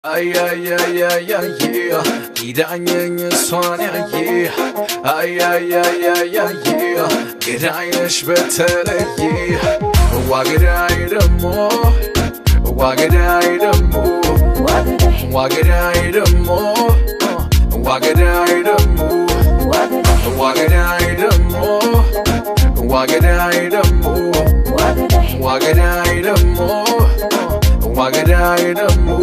Ay ay ay ay ay yeah, gidanye sonya yeah. Ay ay ay ay ay yeah, gidaynesh betele yeah. Wagiday demo, wagiday demo, wagiday demo, wagiday demo, wagiday demo, wagiday demo, wagiday demo, wagiday demo.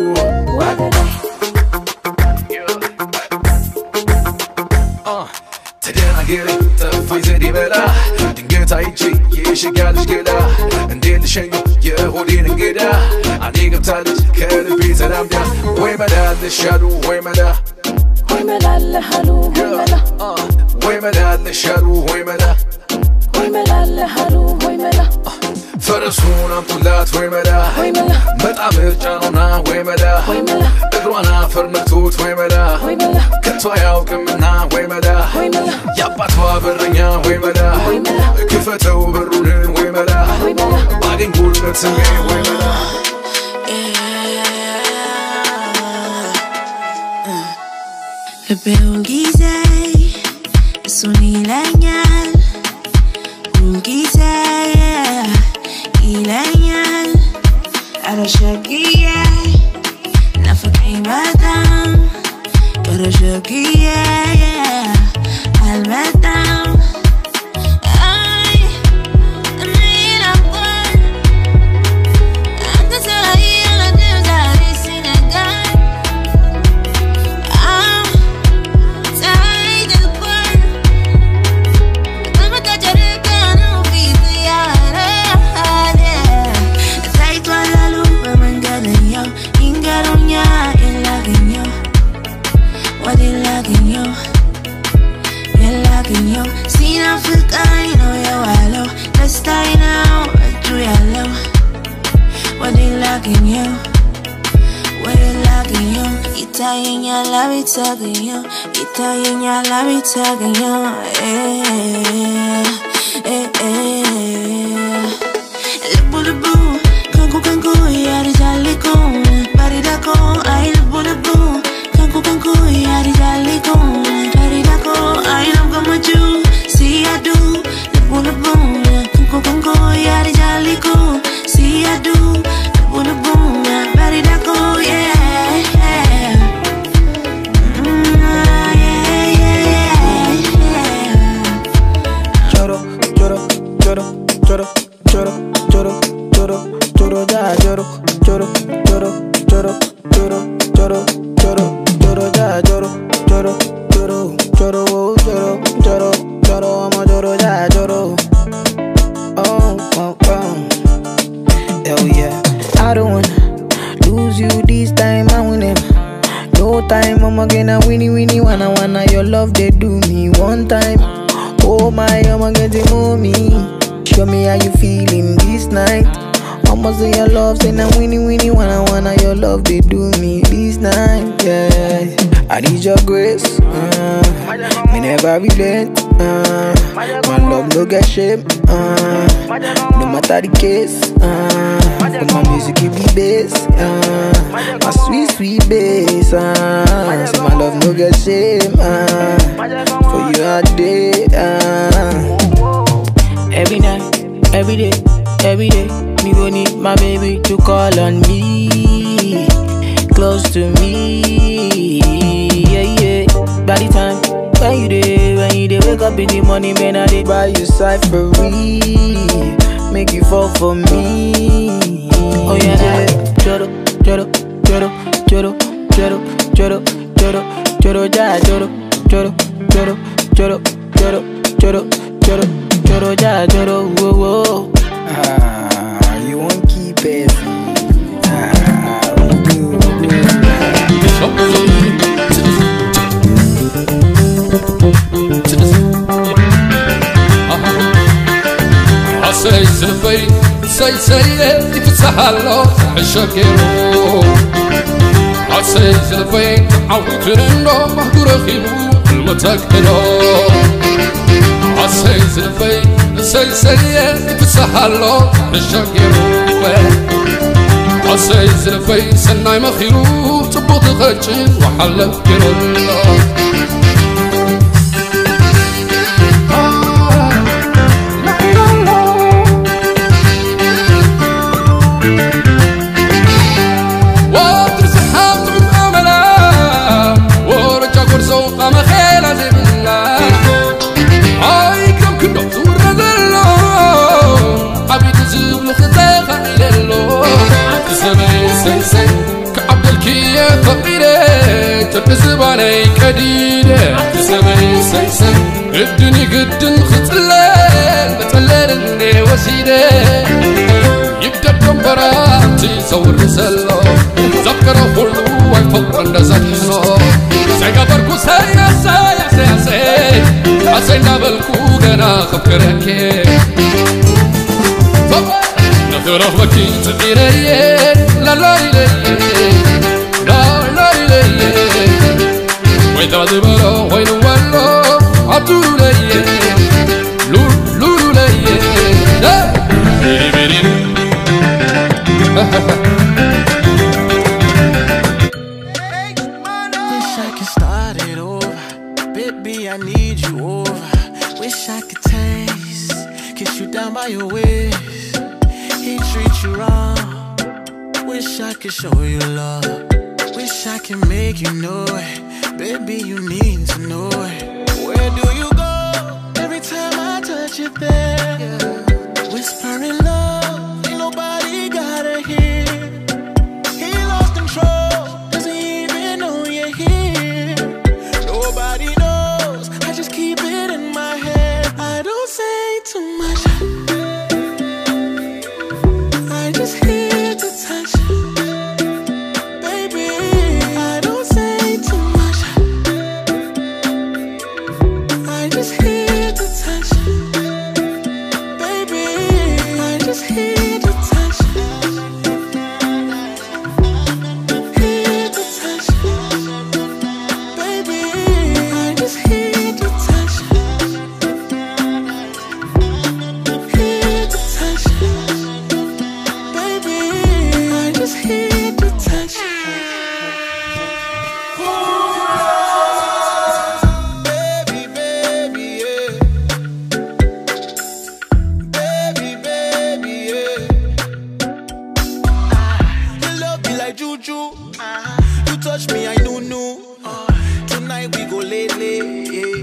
Today I get it, the face of the bella. Dinget I cheat, yeah, she got this get out. And then the shame, yeah, who didn't get out. I think I'm tired, can't be that I'm down. Way my dad, the shadow, way my dad. Way my dad, the halu, way my dad. Way my dad, the shadow, way my dad. Way my dad, the halu, way my dad. فرسون I'm too late way ملا متعمر جانونا way ملا اقروانا فرمكتوت way ملا كتوا ياوكم منها way ملا ياباتوا برنيا way ملا كفتوا برونين way ملا بعدين قول نتسمي way ملا لبيون جيزي سوني لانيال ونجيزي إليال أرشقية نفقي مدام أرشقية المدام أي أمين أبغان أنت سهي على دمزاري سنقان سعيد الكون كل تجرب كانوا في زيارة Seen Africa, you know you're wallow. Let's die now, do your low. What they lacking you? What they lacking you? Italian, ya love it, talking you. Italian, ya love it, talking you. Lubu, kanku, yari jali kon. Barida kon, ay lubu, kanku, yari jali kon. Barida kon, ay you, see I do, the boom, kunko, yari jali ko, see I do, the boom, bari da ko, yeah, Choro, choro, choro, choro, choro, choro, choro, choro, ja, choro, choro, choro, choro, choro, choro, choro, choro, ja, choro, choro, choro, choro, choro, choro, choro, I'm a choro, ja, choro. Oh, hell yeah. I don't wanna lose you this time, I win it. No time, I'm gonna winnie, wanna your love, they do me one time. Oh my, I'm getting mommy. Show me how you feeling this night. Almost in your love, say now winnie, wanna your love, they do me this night, yeah. I need your grace, me never relent, my love no get shame, no matter the case, but my music give me bass, my sweet bass, so my love no get shame, for you all day, every night, every day, me gon' need my baby to call on me, close to me, yeah. By the time when you dey wake up in the morning, man, I dey buy you cyphery, make you fall for me. Oh yeah, choro, choro, choro, choro, choro, choro, choro, choro, ja, choro, choro, choro, choro, choro, choro, choro, choro, ja, choro, whoa. You won't keep it. say يفتحلو عشاكيرو عسى زلفي عودرنو مهدور خيبو المتاكلو عسى زلفي say يفتحلو عشاكيرو عسيز لفي سناي مخيرو تبوط غجن وحلق يرلا وادرس حاطر بأملا ورجع قرصو قام خيلا زبلا هاي كم كنو زور ذلو عبيد زبلو خطاقة إلالو سمي سيسي كعبد الكية فقيرة تبزباني كديدة سمي سيسي الدني قد خطلال بتلال اللي وسيدة يبدأ الدنبراتي صور رسالة ذكره كله ويفقر نزحنا سيقا بركو سيا سيا سيا سيا عسينا بالكو قنا خبكركي نخرخ بكي تغيري لا لا لا لا لا وين تغذي برا وين ولو عبدو لي لولو لي لا بيري بيري Wish I could start it over. Baby, I need you over. Wish I could taste, kiss you down by your waist. He treats you wrong. Wish I could show you love. Wish I could make you know it. Baby, you need to know it. Where do you go? Every time I touch you there, whispering love, ain't nobody gotta hear. He lost control, doesn't even know you're here. Nobody knows, I just keep it in my head. I don't say too much, I just hear the touch. Baby, I don't say too much, I just hear the touch. Baby, I just hear the touch. Hear the touch. Baby, I just hear the touch. Hear the touch. Baby, I just hear the touch. Baby, baby, yeah. Baby, baby, yeah. Your love be like juju. You touch me, I know. Tonight we go late. Yeah.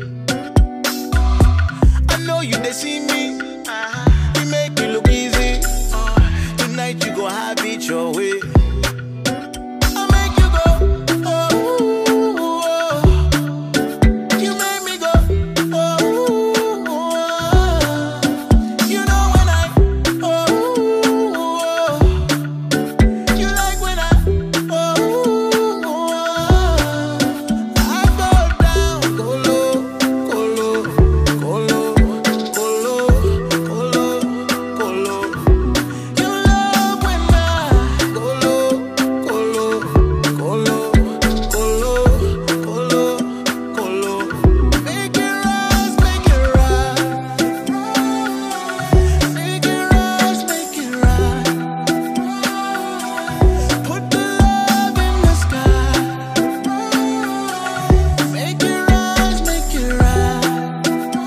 I know you they see me. You make me look easy. Tonight you go have it your way. I make you go. Oh, oh. You make me go. Oh, oh. You know when I. Oh, oh. You like when I. Oh, oh. I go down, go low, go low, go low, go low, go low, go low. You love when I go low, go low, go low, go low, go low, go low. Make it rise, make it rise. Make it rise, make it rise. Put the love in the sky. Make it rise, make it rise.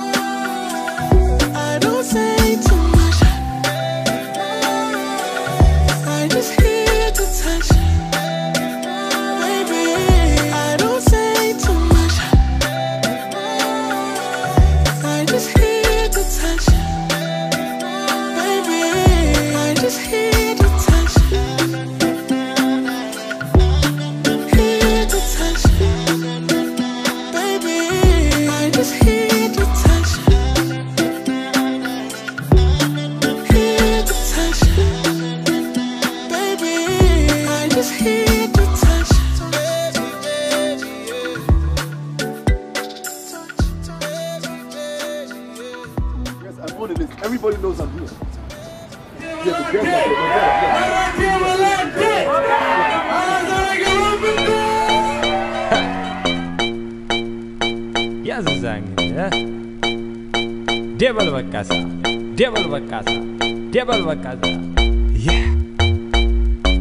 I don't say too much, I just hear the touch. Baby, I don't say too much, I just hear the touch. Baby, I just hear the touch. Hear the touch. Baby, I just hear the touch. Hear the touch. Baby, I just hear the touch. Yes, I'm on this. Everybody knows I'm here. Yeah, the girls are ያዝዛኝ ደበል በቃሳ ደበል በቃሳ ደበል በቃሳ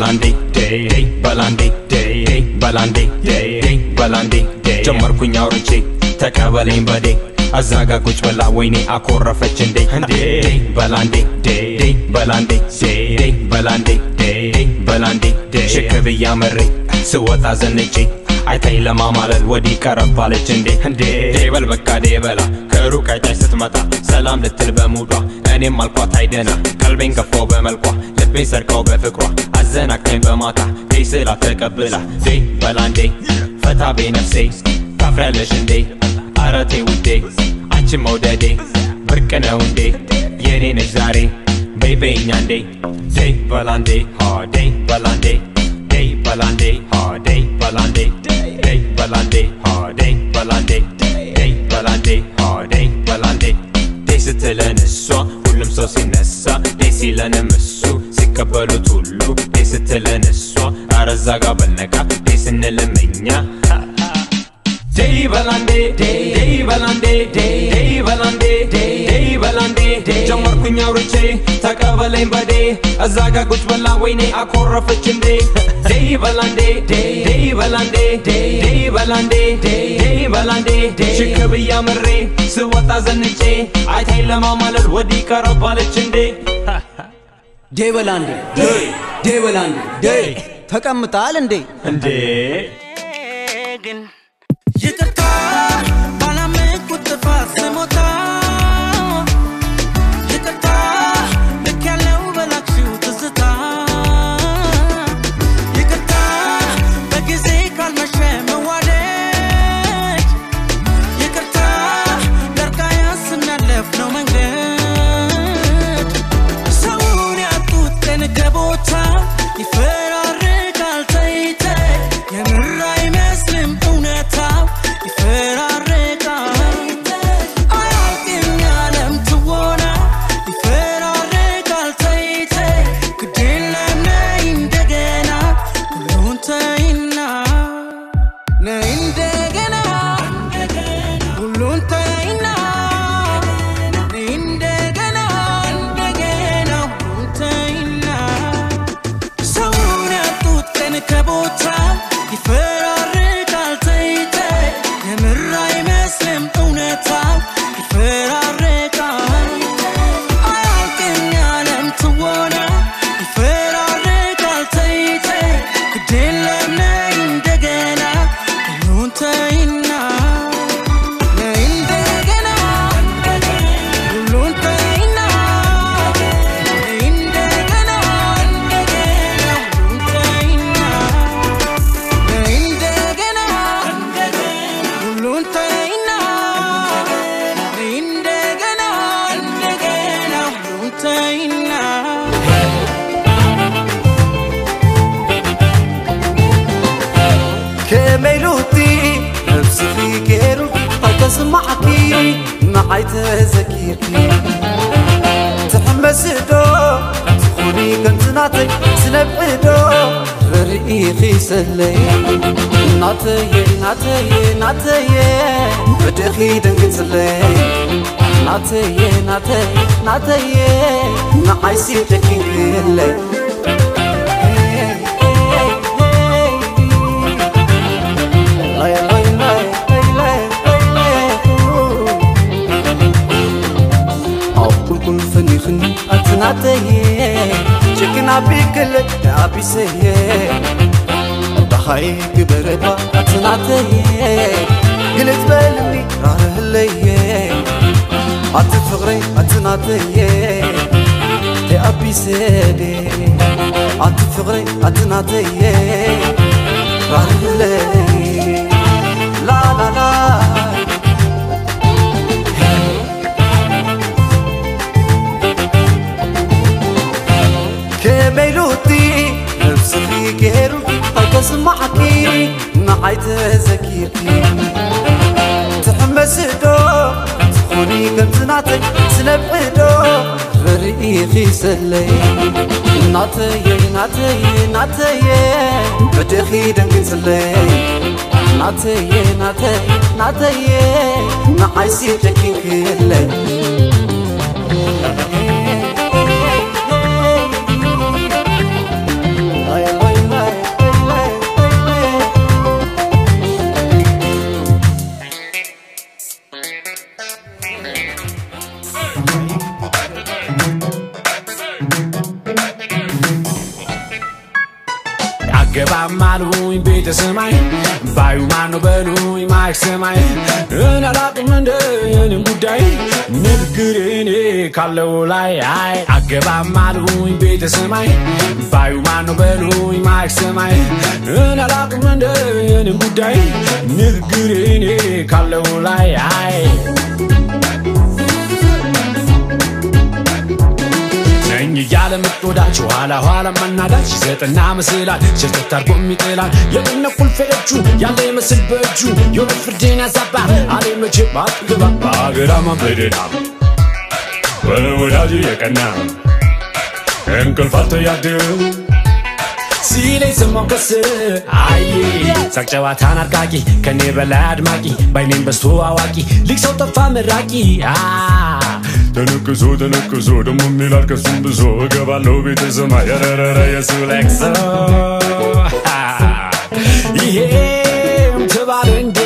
balandi day balandi day balandi day balandi day ጀመርኩኝ አውርቼ ተቀበለኝ በዴ አዛጋ ቁጭ ብላ ወይኔ አኮረፈች እንዴ balandi day balandi day balandi day balandi day ሽክብያ መሬ ስወጣ ዘንጬ አይታይ ለማማለል ወዲ ቀረባለች እንዴ በል በቃ ደበላ ከሩቅ አይታይ ስትመጣ ሰላም ልትል በሙዷ እኔም አልኳት አይደና ቀልቤን ገፋው በመልኳ ልቤን ሰርቀው በፍቅሯ አዘናቅተኝ በማታ ስላ ተቀብላ በላንዴ ፈታ በነፍሴ ታፍራለሽ እንዴ አረቴ ውዴ አንቺ መውደዴ ብርቅ ነው እንዴ የኔ ነሽ ዛሬ በይበኛ እንዴ በላንዴ በላንዴ balande ha day balande day balande ha day balande day balande ha day balande day ስትለንሷ ሁሉም ሰው ሲነሳ day ሲለንም እሱ ሲቀበሉት ሁሉ day ስትለንሷ አረዛጋ በነቃ day ስንልምኛ day balande day balande day balande day balande ጀመርኩኝ አውርቼ ተቀበለኝ በዴ አዛጋ ቁጭ ብላ ወይኔ አኮረፈች እንዴ day balande day balande day balande day balande ሽክብያ መሬ ስወጣ ዘንጬ አይታይ ለማማለል ወዲ ቀረባለች እንዴ day balande day balande day ተቀምጣል እንዴ ግን ይቅርታ ባላመንኩ ጥፋት ስሞታ ይቅርታ ልክ ያለው በላክሽው ትዝታ ይቅርታ በጊዜ ካልመሸ መዋደድ ይቅርታ ደርቃ ያስናለፍነው መንገድ ሰውን ያጡት ቀን ከቦታ ይፈራረቃል ተይተ የምር አይመስልም እውነታው ይፈራረቃል አያልቅም ዓለም ትወና ይፈራረቃል ተይተ ግድ የለም ነይ እንደገና ሁሉን ተይና ነይ እንደገና ሁሉን ተይና ነይ እንደገና ሁሉን ተይና ሰውን ያጡት ቀን ከቦታ ይፈራረቃል ተይተ የምር አይመስልም እውነታው ይፈራረቃል አያልቅም ዓለም ትወና ይፈራረቃል ተይተ ግድ የለም ነይ እንደገና ሁሉን ተይና ነይ እንደገና ሁሉን ተይና ነይ እንደገና ሁሉን ተይና እንደገና ሁሉን ተይና እንደገና ሁሉን ተይና كميلوتي نفسي كيرو تسمعكي معي تذكيركي تحمسدو تخوني كنت ناتي سنبعدو رئيخي سلي ناتي بدخي دنقن سلي ناتي معي سيبتكي كلي كل فنيخن أتناتيه شكنا بيكل أبيسيه بخاي كبربا أتناتيه قلت بالمي راه الليه أتفغري أتناتيه لأبيسيه أتفغري أتناتيه راه الليه لا لا لا كميلوتي نفسي كيرو تسمعكي معي تذكيركي تحمسدو تخوني كنت ناتي سنبعدو رئيخي سلي ناتي بدخي دنقن سلي ناتي معي سيبتكي كلي I ማሉኝ ቤተ ሰማይ ባዩ ማን ነው በሉኝ ማይክ ሰማይ እናላቅም እንደ የኔን ጉዳይ ንግግሬኔ ካለው ላይ አይ አገባም ማሉኝ ቤተ ሰማይ ባዩ ማን ነው በሉኝ ማይክ ሰማይ እናላቅም እንደ የኔን ጉዳይ ንግግሬኔ ካለው ላይ አይ ነኝ ያለ ምጥወዳች ኋላ ኋላ ማናዳች ዘጠና መስላል ሸርተት አርጎ የሚጥላል የቅነቁል ፈለቹ ያለ ይመስል በእጁ የሆነ ፍርድን ያዛባ አሌ መቼ ባትገባ በአገራማ በደና በወዳጅ የቀና እንቅልፍ አልተያድር ሲለኝ ሰማው ከስር አይ ሳቅ ጨዋታን አርቃቂ ከኔ በላይ አድማቂ ባይኔን በስቶ አዋቂ ልክ ሰው ጠፋ መራቂ ተነክሶ ደሞ ሚላል ከሱም ብዙ እገባለሁ ቤተ ሰማይ ያረረረ የሱ ለክሶ ይሄም ተባለ እንዴ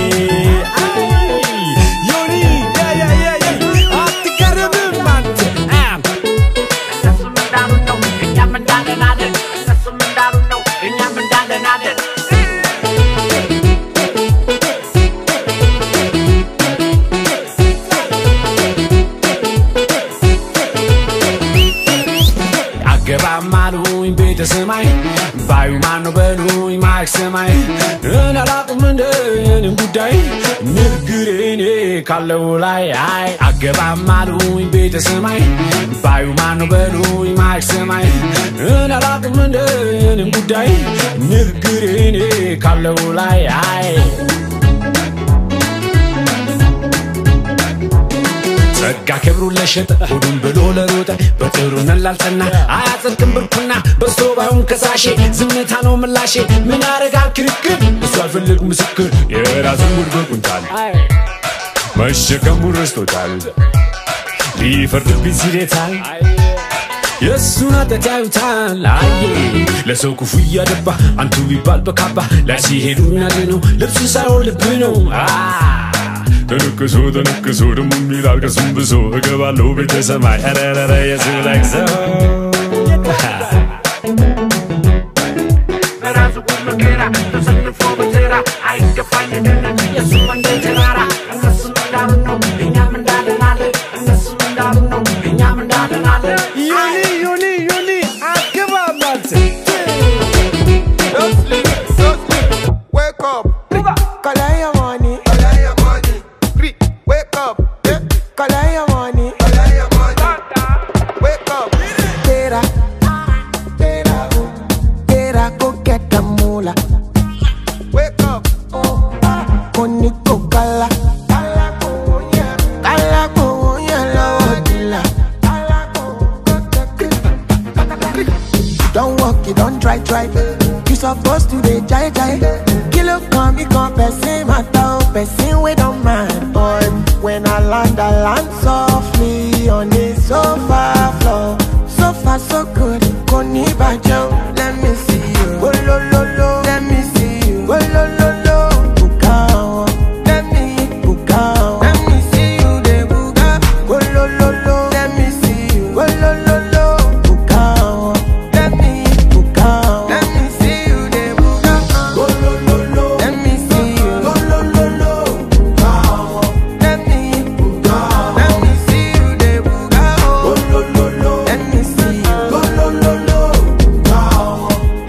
ዮኒ አትቀርብም አንተ እነሱም እንዳሉ ነው እኛም እንዳለን አለን እነሱም እንዳሉ ነው እኛም እንዳለን አለን ማሉኝ ቤተ ሰማይ ባዩ ማን ነው በሉኝ ማይክ ሰማይ እናላቅም እንደ የኔን ጉዳይ ንግግሬኔ ካለው ላይ አይ አገባም ማሉኝ ቤተ ሰማይ ባዩ ማን ነው በሉኝ ማይክ ሰማይ እናላቅም እንደ የኔን ጉዳይ ንግግሬኔ ካለው ላይ አይ ጸጋ ክብሩን ለሸጠ ሁሉም ብሎ ለሮጠ በጥሩነን ላልጸና አያጸድቅም ብርኩና በስቶ ባይሆን ከሳሼ ዝምታ ነው ምላሼ ምን አረጋል ክርክር እሱ አልፈልግ ምስክር የራሱን ጉድ በቁንጣል መሸከሙን ረስቶታል ሊፈርድብኝ ሲሌታል የእሱን ኃጢአት ያዩታል አየ ለሰው ክፉ እያደባ አንቱ ቢባል በካባ ላይ ሲሄዱ የሚያድነው ልብሱ ሳይሆን ልብ ነው ተነክሶ ደሞ ሚላል ከሱም ብዙ እገባለሁ ቤተ ሰማይ አረረረ የሱ ለክሶ በራሱ መከራ ተሰልፎ በተራ አይገፋኝ እንደነጭ የሱ መንገድ ተራራ እነሱም እንዳሉ ነው እኛም እንዳለን አለ እነሱም እንዳሉ ነው እኛም እንዳለን አለ ዮኒ አገባም አንተ Don't sleep, wake up, collect your money, wake up, collect your money, wake up, tera, go get the moolah, wake up, koni go kala, la odila, don't walk, you don't try, you supposed to be jai, kilo come, person, matter, person, we don't mind, boy, when I land softly on the sofa floor, so far so good, koni bajo, let me see you, oh lo lo lo, let me see you, oh lo lo lo, bukao, let me see you, de buga, oh lo lo lo, let me see you, oh lo lo lo, bukao, let me see you, de buga, oh lo lo lo, let me see you, oh lo lo lo, bukao, let me see you, de buga, oh lo lo lo, let me see you, oh lo lo lo, bukao,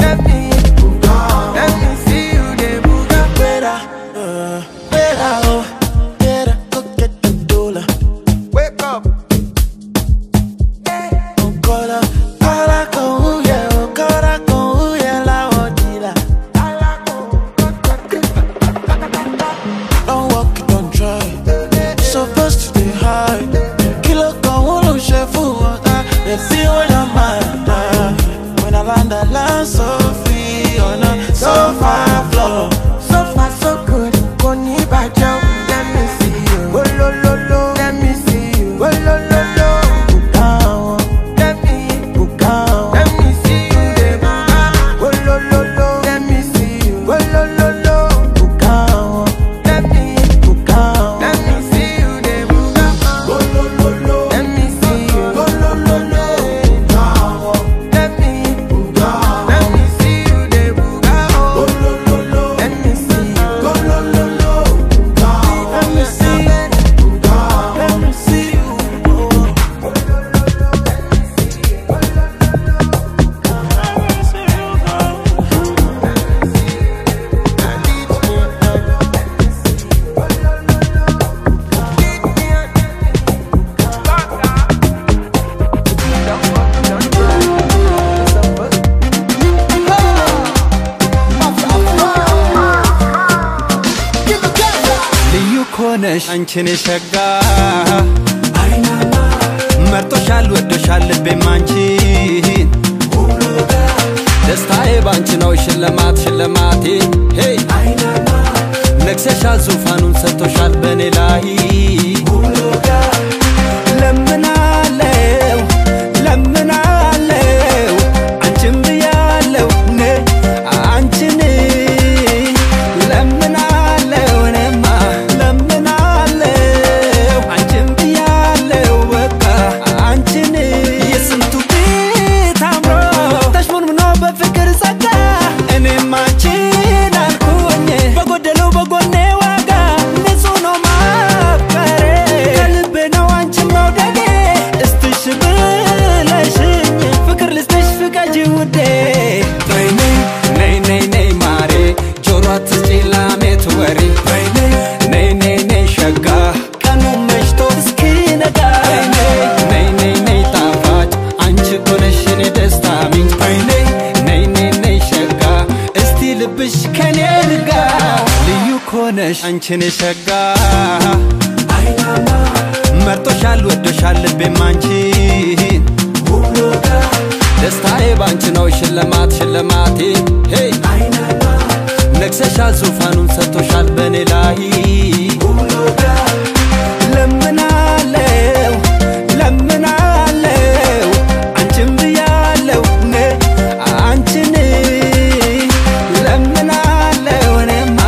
አንቺን ሸጋ አይናማ መርጦሻል ወዶሻል ልቤም አንቺን ሁሉጋ ደስታዬ ባንቺ ነው ሽልማት ሽልማቴ ሄይ አይናማ ነግሰሻል ዙፋኑን ሰጥቶሻል በኔ ላይ ሁሉጋ ለምናለው ለምናለው አንቺን ብያለው ነ አንቺን ለምናለው ነማ ለምናለው አንቺን ብያለው በቃ አንቺን የስንቱ ቤት አምሮ ተሽሞንምኖ በፍቅር ጸጋ እኔም አንቺን አልኩኝ በጎደለው በጎኔ ዋጋ ንጹህ ነው ማፍቀሬ ከልቤ ነው አንቺን መውደዴ እስትሽ ብለሽኝ ፍቅር ልስጥሽ ፍቀጂ ውዴ ነይ ነይ ነይ ማሬ ጆሮ አትስጪ ላሜት ወሬ ነይ ነይ ነይ ሸጋ ቀኑ መሽቶ እስኪነጋ ነይ ነይ ነይ ጣፋጭ አንቺ እኮ ነሽ የኔ ደስታ ምንጭ ነይ ነይ ነይ ሸጋ እስቲ ልብሽ ከኔ ልጋ ልዩ እኮ ነሽ አንቺን ሸጋ አይናማ መርጦሻል ወዶሻል ልቤም አንቺን ሁሉጋ ደስታዬ ባንቺ ነው ሽልማት ሽልማቴ ሄይ አይናማ ነግሰሻል ዙፋኑን ሰጥቶሻል በኔ ላይ ሁሉጋ ለምናለው ለምናለው አንቺን ብያለው ነ አንቺን ለምናለው እኔማ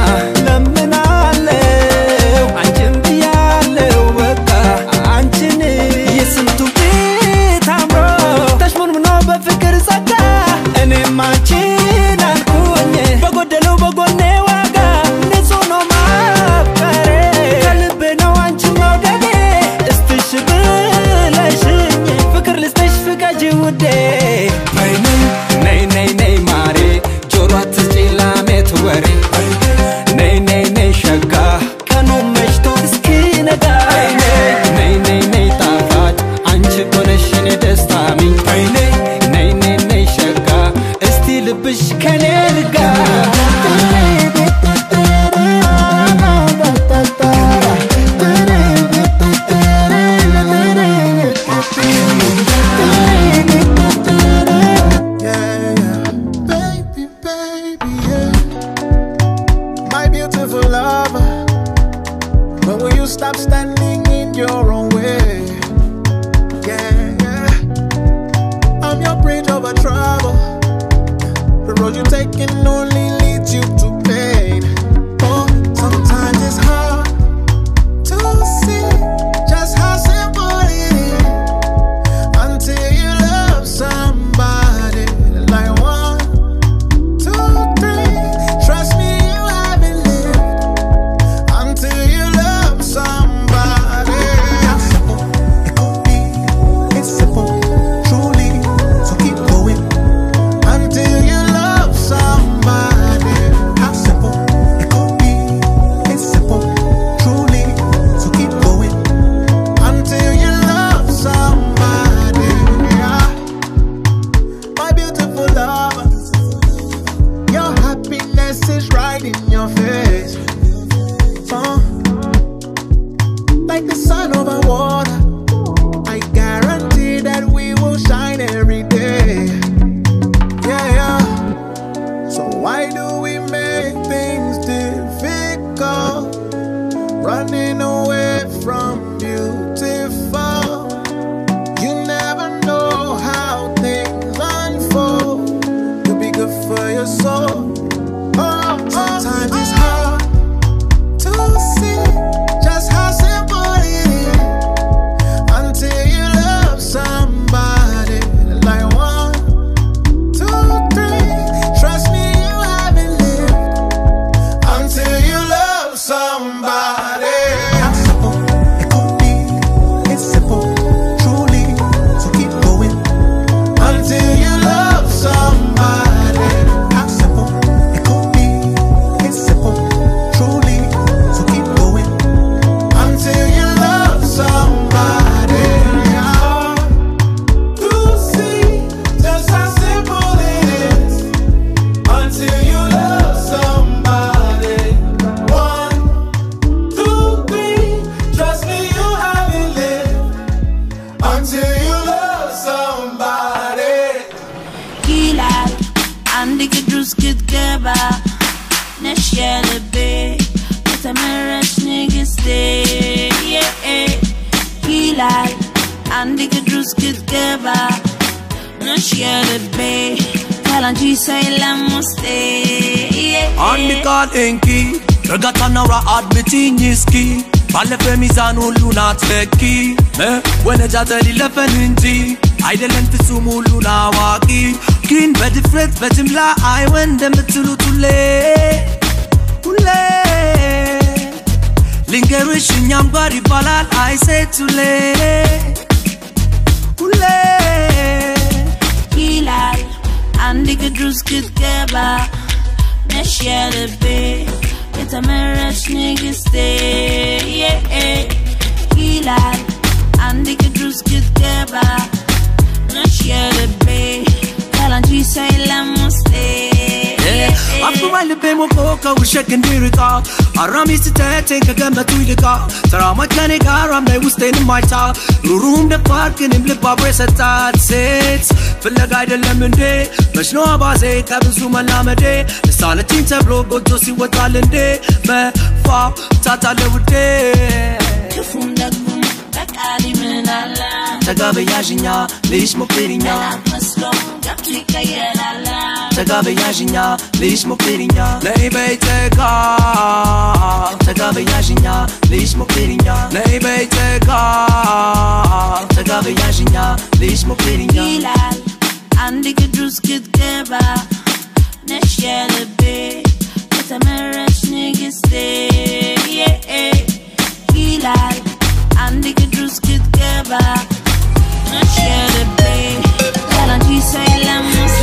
ለምናለው አንቺን ብያለው በቃ አንቺን የስንቱ ቤት አምሮ ተሽሞንምኖ በፍቅር ጸጋ እኔም አንቺን አልኩኝ በጎደለው በጎኔ ዋጋ ንጹህ ነው ማፍቀሬ ከልቤ ነው አንቺን መውደዴ እስትሽ ብለሽኝ ፍቅር ልስጥሽ ፍቀጂ ውዴ ነይ ነይ ነይ ማሬ ጆሮ አትስጪ ላሜት ወሬ ነይ ነይ ነይ ሸጋ ቀኑ መሽቶ እስኪነጋ ነይ ነይ ነይ ጣፋጭ አንቺ እኮ ነሽ የኔ ደስታ ምንጭ ነይ ነይ ነይ ሸጋ እስቲ ልብሽ ከኔ ልጋ Baby, baby, yeah. My beautiful lover, when will you stop standing in your own way? Yeah, yeah. I'm your bridge over trouble. The road you taking only leads you to pain. Oh, sometimes it's hard to see just how simple it is until you love somebody like 1, 2, 3. Trust me, you haven't lived until you love somebody. How simple it could be. It's simple, truly. So keep going until you love somebody. How ድሩስ ክትገባ ነሽያ ልቤ የተመረች ንግስቴ ይላል አንድ ድሩስ ክትገባ ነሽያ ልቤ ካላንቺ ሰይለም ውስጤ አንድ ቃል እንኪ ረጋታና ራ አድምጪኝ እስኪ ባለፈ ሚዛን ሁሉን አትለኪ ወነጃጀል ይለፈን እንጂ አይደለም ፍጹም ሁሉን አዋቂ ግን በድፍረት በጅምላ አይወን እንደምትሉት ሁሌ ልንገርሽ እኛም ጋር ይባላል አይሴት ሁሌ ይላል አንድ ድሩስ ክትገባ ነሽያ ልቤ የተመረች ንግስቴ ይላል አንድ ድሩስ ክትገባ ነሽያ ልቤ ካላንቺ ሰይለም ውስጤ አፍባ ልቤ ሞቆ ከውሸት እንዲርቃ አራሚ ስተቴን ከገመቱ ይልቃ ተራማጅ ከኔ ጋር አምላይ ውስጤንም አይታ ሩሩም ደፋር ግንም ልብ አብሮ የሰጣት ሴት ፍለጋ አይደለም እንዴ መሽኖ አባዜ ከብዙ መላመዴ ደሳለችኝ ተብሎ ጎጆ ሲወጣል እንዴ መፋታታለ ውዴ ክፉም ደግሞም በቃል ይምናላ ተጋበያዥኛ ልይሽ ሞክሪኛ መስሎ ገብቶ ይቀየራላ ተጋበያዥኛ ልይሽ ሞክሪኛ ነይ በይተጋ ተጋበያዥኛ ልይሽ ሞክሪኛ ነይ በይተጋ ተጋበያዥኛ ልይሽ ሞክሪኛ ይላል አንድ ድሩስ ክትገባ ነሽያ ልቤ የተመረች ንግስቴ ይላል አንድ ድሩስ ክትገባ ነሽያ ልቤ ካላንቺ ሰይለም ውስጤ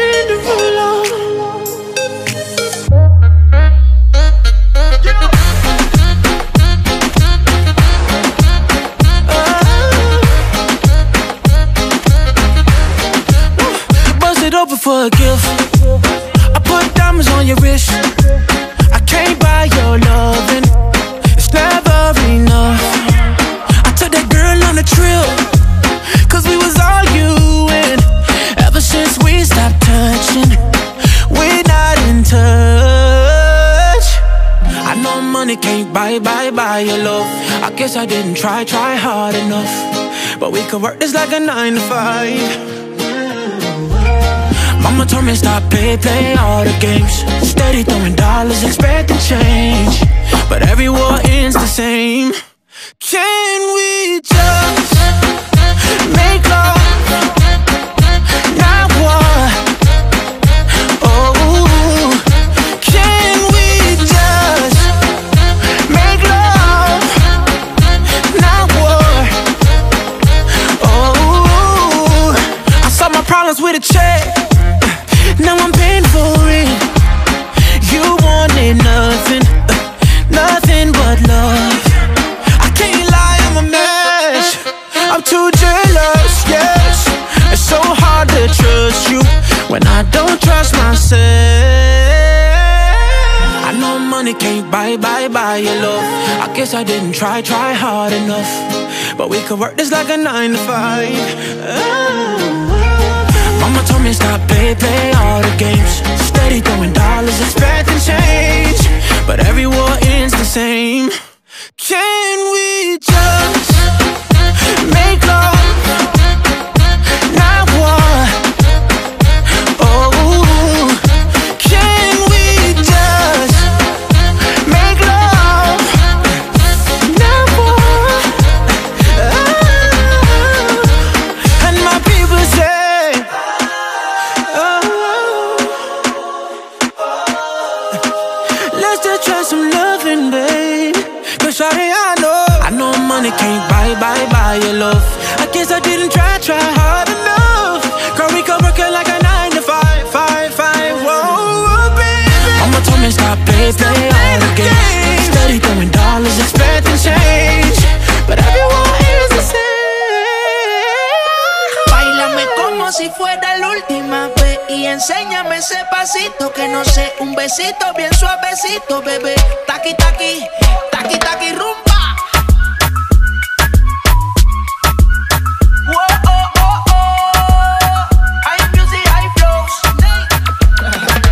Over for a gift. I put diamonds on your wrist. I can't buy your loving. It's never enough. I took that girl on a trip, cause we was arguing. Ever since we stopped touching, we're not in touch. I know money can't buy your love. I guess I didn't try hard enough. But we could work this like a 9 to 5. Mama told me stop play all the games. Steady throwing dollars, expecting change. But every war ends the same. Can we just make love? Not war. Oh, can we just make love? Not war. Oh, I solved my problems with a check. Now I'm paying for it. You wanted nothing, nothing but love. I can't lie, I'm a mess. I'm too jealous, yes. It's so hard to trust you when I don't trust myself. I know money can't buy your love. I guess I didn't try hard enough. But we could work this like a 9 to 5. Mama told me stop play all the games. Steady throwing dollars, expecting change. But every war ends the same. Can we just make love? Not war. Oh, can we just make love? Not war. Oh. And my people say try some loving, babe. Cause shawty, I know money can't buy your love. I guess I didn't try hard enough. Girl, we could work it like a 9 to 5. Whoa, baby. Mama told me stop play all the games. Steady throwing dollars, expecting change. But everyone is the same. Báilame como si fuera la última vez. Y enséñame ese pasito que no sé, un besito bien suavecito, bebé. Taqui, taqui, taqui, taqui, rumba. Whoa, oh, oh, oh. High music, high flows.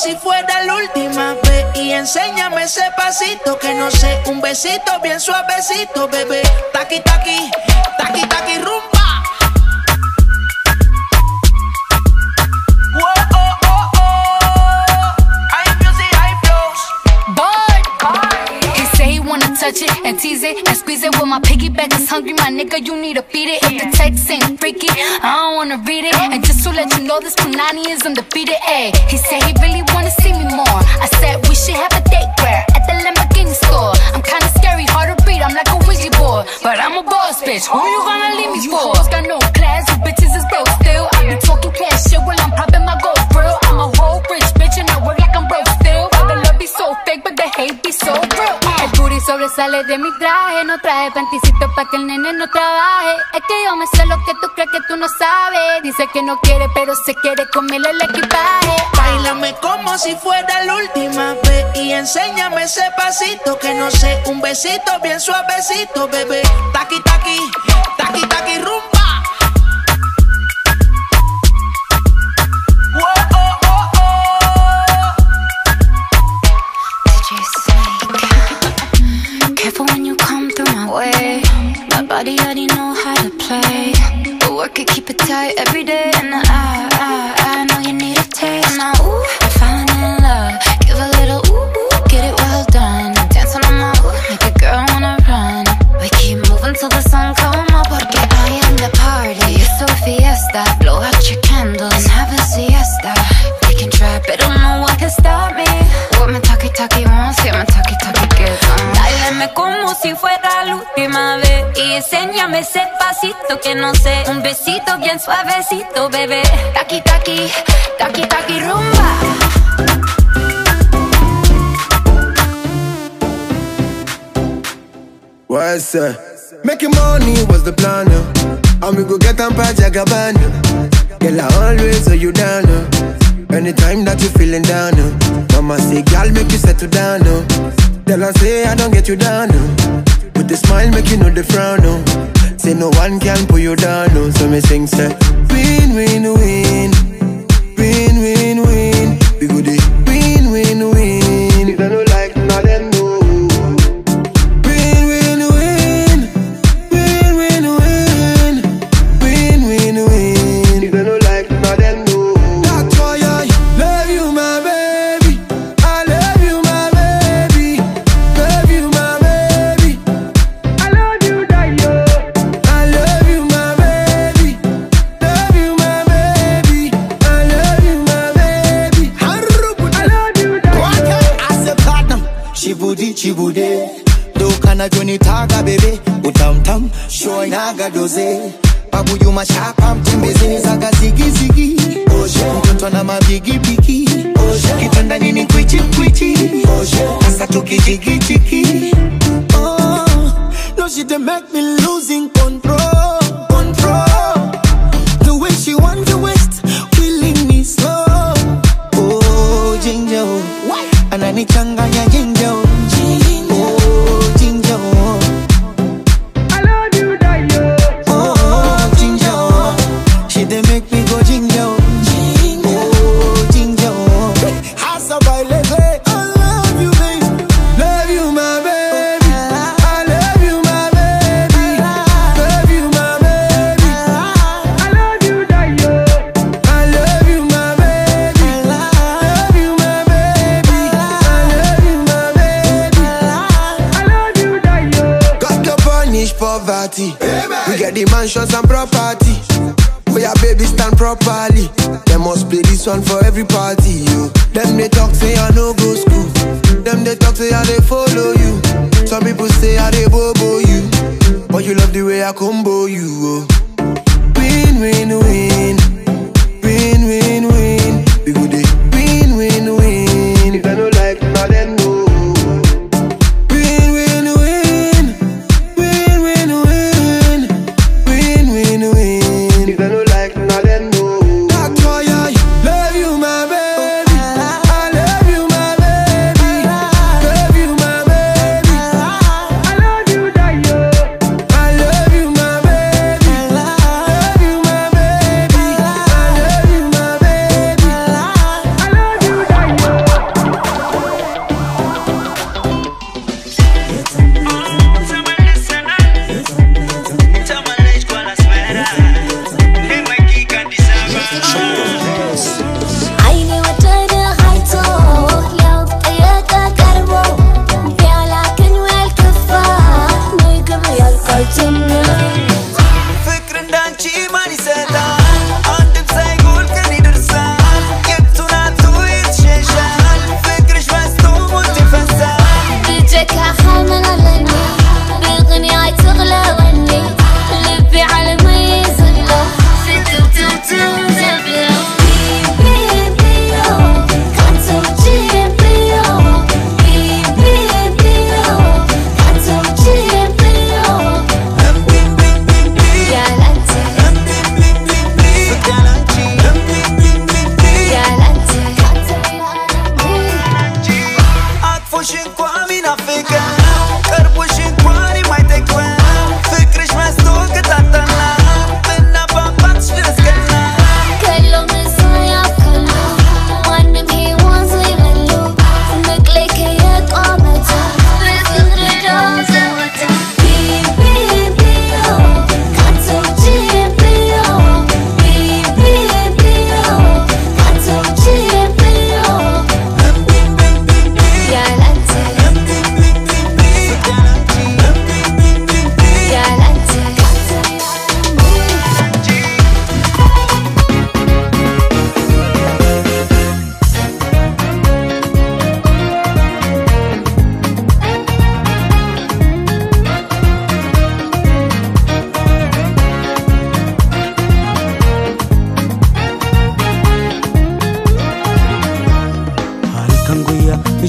si fuera la última vez. Y enséñame ese pasito que no sé, un besito bien suavecito, bebé. Taqui, taqui, taqui, taqui, rumba. Touch it and tease it and squeeze it. When my piggyback is hungry, my nigga, you need to feed it. If the text ain't freaky, I don't wanna read it. And just to let you know, this Punani is undefeated. Ayy, he said he really wanna see me more. I said we should have a date where at the Lamborghini store. I'm kinda scary, hard to read, I'm like a Ouija board, but I'm a boss bitch. Who you gonna leave me for? You got no class, you bitches is broke still. I be talking cash shit while I'm popping my gold grill. I'm a whole rich bitch and I work like I'm broke still. But the love be so fake, but the hate be so real. El booty sobresale de mi traje, no traje panticito pa' que el nene no trabaje. Es que yo me sé lo que tú crees que tú no sabes. Dice que no quiere, pero se quiere comerle el equipaje. Báilame como si fuera la última vez. Y enséñame ese pasito que no sé, un besito bien suavecito, bebé. Taqui, taqui, taqui, taqui, rumba. Careful when you come through my way. My body already know how to play. But work it, keep it tight every day. And I know you need a taste. Now, ooh, I'm falling in love. Give a little ooh, get it well done. Dance on my ooh, make a girl wanna run. We keep moving till the sun come up. Porque I am the party. It's a fiesta. Blow out your candles and have a siesta. They can try, but don't know what can stop me. What my talkie wants, yeah, my talkie gets on. Báilame como si fuera la última vez. Y enséñame ese pasito que no sé, un besito bien suavecito, bebé. Taqui, taqui, taqui, taqui, rumba. What's up? Making money was the plan, and we go get them by Jagabana. Girl, I always hold you down, anytime that you feeling down, Mama say, girl, make you settle down, Tell her say I don't get you down, with the smile make you know the frown, Say no one can pull you down, So me sing say, win, win, win, win, win, win. We go dey win, win, win. If I don't like, now them know. Win, win, win, win, win, win, win, win, win. If I don't like, now them know. That's why I love you, my baby. I love you, my baby. Love you, my baby. I love you, Dayo. I love you, my baby. Love you, my baby. I love you, my baby. I love you, Dayo. As a platinum, chibudi, chibude. Do kana joni taga bebe. Utam show inaga doze. Babu you mashapa mtembeze zaga zigi zigi. Mtoto na mabigi bigi. Kitanda nini kwichi kwichi. Asa tukijigi jigi. No, she dey make me losing control. The way she want to waste, killing me slow. Oh, ginger, ananichanganya ginger. Oh, ginger. I love you, Dayo. Oh, ginger. She dey make me go ginger. Oh, ginger. Hasa baile, I love you, baby. Love you, my baby. I love you, my baby. Love you, my baby. I love you, Dayo. I love you, my baby. Love you, my baby. I love you, my baby. I love you, Dayo. Got to punish poverty. We get the mansions and property. For your baby stand properly. They must play this one for every party, you. Them they talk say I no go school. Them they talk say I they follow you. Some people say I they bobo you. But you love the way I combo you, Win, win, win. Win, win, win. We go dey win, win, win. If I don't like, now them know. Win, win, win. Win, win, win. Win, win, win. If I don't like, now them know. That's why I love you, my baby. I love you, my baby. Love you, my baby. I love you, Dayo. I love you, my baby. Love you, my baby.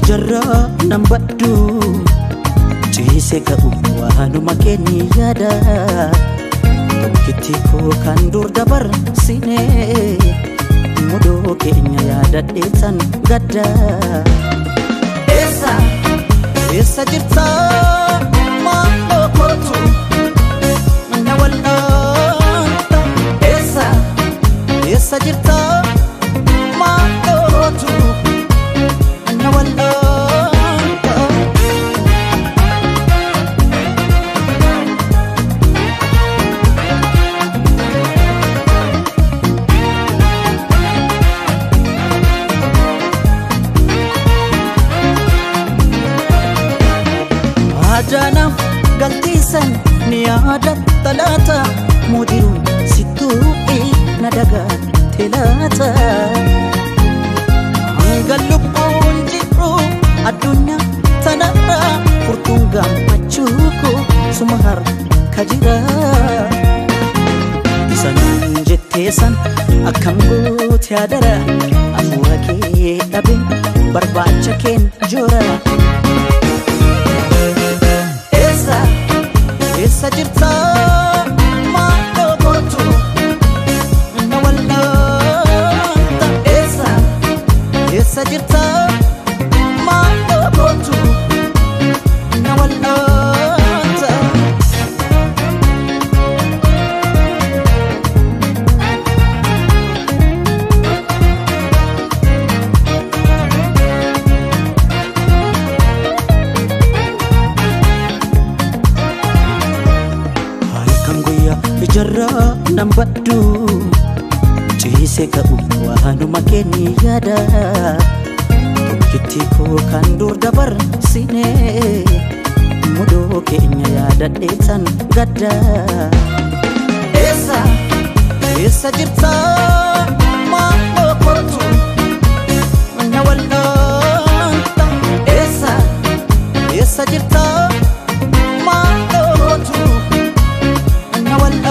ijarra nan baddu ciise ka'u waanuma keenya yaada tokkitti koo kan dur dabarsine mudoo keenya yaadadheetan gadda essa jirta maaloo kootu na wal'aanta essa jirta maaloo kootu na wal'aanta Adana galtisan ni adat talata mudiru situi nadaga telata Angalupun jiru adunya tanara furtunga machuku sumahar kajira Isanan jettesan akkam gooti adara afuura kee dhabin barbaacha keen jora Essa jirta maaloo kootu na wal'aanta essa jirta maaloo kootu na wal'aanta ijarra nan baddu ciise ka'u waanuma keenya yaada tokkitti koo kan dur dabarsine mudoo keenya yaadadheetan gadda essa jirta maaloo kootu na wal'aanta essa jirta maaloo kootu na wal'aanta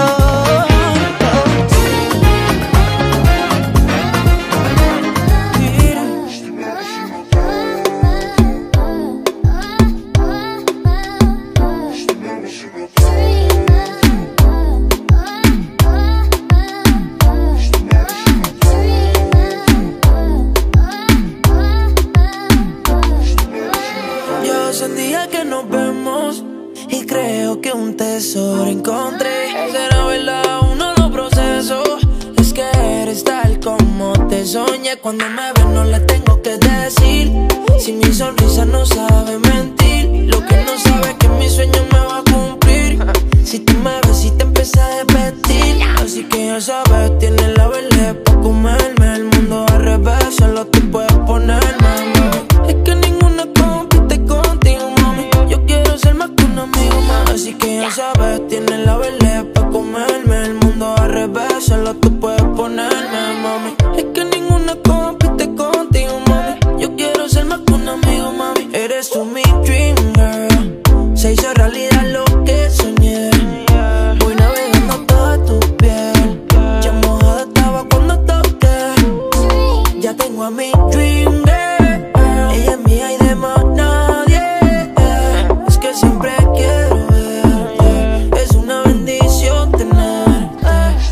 tesoro encontré. Será verdad uno de los procesos. Es que eres tal como te soñé. Cuando me ves no le tengo que decir. Si mi sonrisa no sabe mentir. Lo que no sabe es que mi sueño me va a cumplir. Si tú me ves y te empieza a repetir. Así que ya sabes, tienes la verde pa' comerme. El mundo al revés, solo tú puedes ponerme. Es que ninguna compite contigo, mami. Yo quiero ser más que un amigo más. Así que ya sabes, tienes la verde pa' comerme. El mundo al revés, solo tú puedes ponerme, mami. Es que ninguna compite contigo, mami. Yo quiero ser más que un amigo, mami. Eres tú mi dream girl. Se hizo realidad lo que soñé. Voy navegando toda tu piel. Ya mojada estaba cuando toqué. Ya tengo a mi dream girl. Ella es mía y de más nadie. Es que siempre quiero verte. Es una bendición tenerte.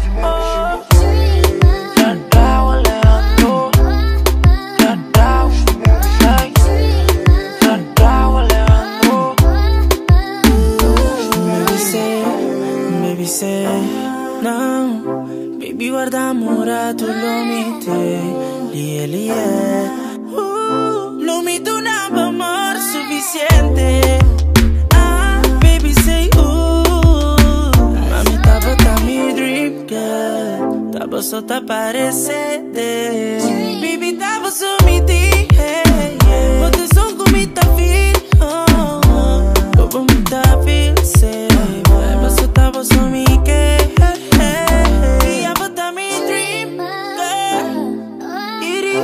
Baby say now, baby guarda amore tu lo mite, lie. Lo mito un amor suficiente. Baby say mami tapa mi dream girl, tapa sota parece de. Baby tapa su mi ti, but the song con mi ta feel, como mi ta feel say. Tapa su mi que, ya bota mi dream girl, iri.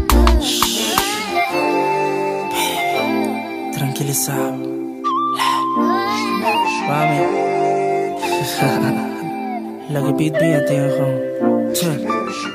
Tranquilizado. Mami. Lagi beat bien, tío.